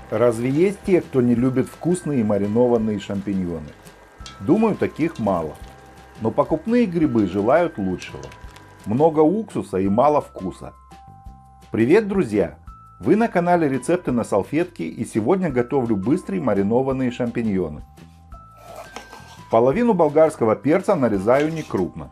Разве есть те, кто не любит вкусные маринованные шампиньоны? Думаю, таких мало. Но покупные грибы желают лучшего. Много уксуса и мало вкуса. Привет, друзья! Вы на канале Рецепты на салфетке, и сегодня готовлю быстрые маринованные шампиньоны. Половину болгарского перца нарезаю некрупно.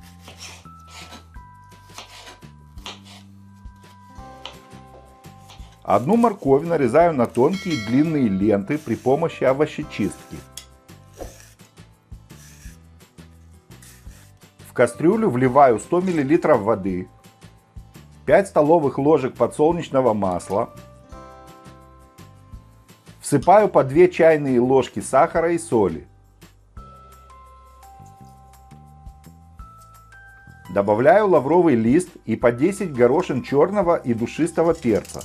Одну морковь нарезаю на тонкие длинные ленты при помощи овощечистки. В кастрюлю вливаю 100 мл воды, 5 столовых ложек подсолнечного масла, всыпаю по 2 чайные ложки сахара и соли. Добавляю лавровый лист и по 10 горошин черного и душистого перца.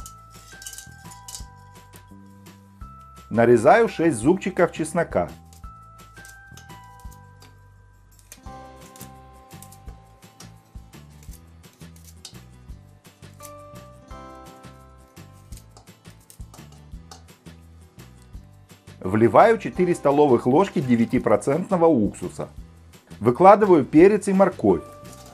Нарезаю 6 зубчиков чеснока. Вливаю 4 столовых ложки 9% уксуса. Выкладываю перец и морковь.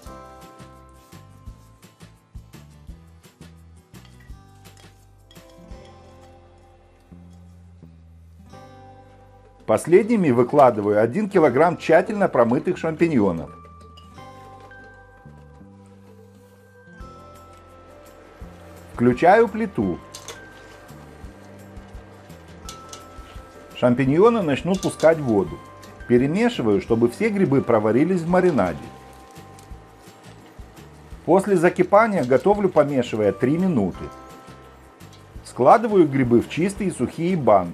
Последними выкладываю 1 кг тщательно промытых шампиньонов. Включаю плиту. Шампиньоны начнут пускать воду. Перемешиваю, чтобы все грибы проварились в маринаде. После закипания готовлю, помешивая 3 минуты. Складываю грибы в чистые сухие банки.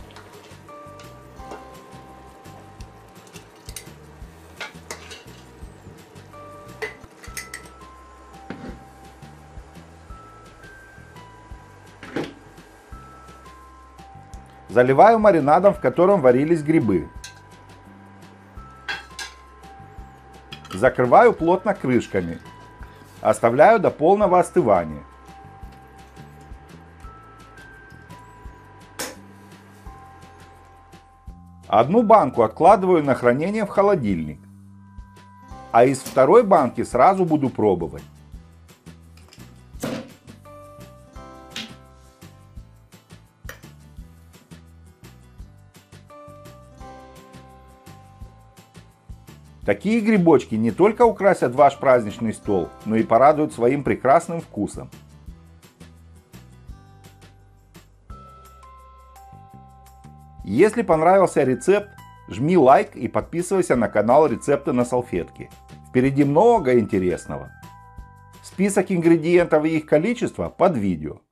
Заливаю маринадом, в котором варились грибы. Закрываю плотно крышками. Оставляю до полного остывания. Одну банку откладываю на хранение в холодильник. А из второй банки сразу буду пробовать. Такие грибочки не только украсят ваш праздничный стол, но и порадуют своим прекрасным вкусом. Если понравился рецепт, жми лайк и подписывайся на канал Рецепты на салфетке. Впереди много интересного. Список ингредиентов и их количество под видео.